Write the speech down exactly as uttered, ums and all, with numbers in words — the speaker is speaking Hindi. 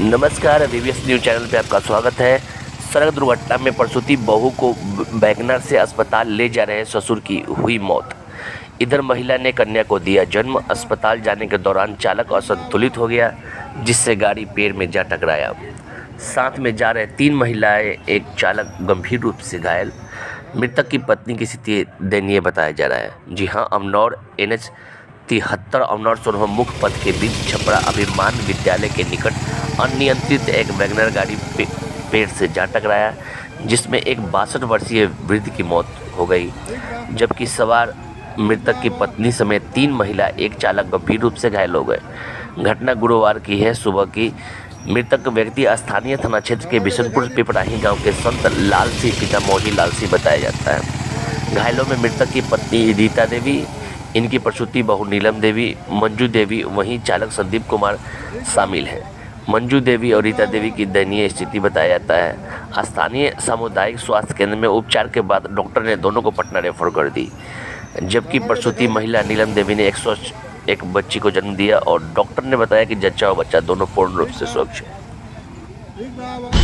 नमस्कार, वीवीएस न्यूज चैनल पे आपका स्वागत है। सड़क दुर्घटना में प्रसूति बहू को वैगनर से अस्पताल ले जा रहे ससुर की हुई मौत। इधर महिला ने कन्या को दिया जन्म। अस्पताल जाने के दौरान चालक असंतुलित हो गया, जिससे गाड़ी पेड़ में जा टकराया। साथ में जा रहे तीन महिलाएं, एक चालक गंभीर रूप से घायल। मृतक की पत्नी की स्थिति दयनीय बताया जा रहा है। जी हाँ, अमनौर एन एच तिहत्तर अमनौर सोनभद्र मुख्य पथ के बीच छपरा अभिमान विद्यालय के निकट अनियंत्रित एक वैगनर गाड़ी पे, पेड़ से जा टकराया, जिसमें एक बासठ वर्षीय वृद्ध की मौत हो गई, जबकि सवार मृतक की पत्नी समेत तीन महिला, एक चालक गंभीर रूप से घायल हो गए। घटना गुरुवार की है सुबह की। मृतक व्यक्ति स्थानीय थाना क्षेत्र के बिशनपुर पिपराही गांव के संत लाल सिंह पिता मौजी लाल सिंह बताया जाता है। घायलों में मृतक की पत्नी रीता देवी, इनकी प्रसूति बहू नीलम देवी, मंजू देवी, वहीं चालक संदीप कुमार शामिल हैं। मंजू देवी और रीता देवी की दयनीय स्थिति बताया जाता है। स्थानीय सामुदायिक स्वास्थ्य केंद्र में उपचार के बाद डॉक्टर ने दोनों को पटना रेफर कर दी, जबकि प्रसूति महिला नीलम देवी ने एक सौ एक बच्ची को जन्म दिया और डॉक्टर ने बताया कि जच्चा और बच्चा दोनों पूर्ण रूप से सुरक्षित है।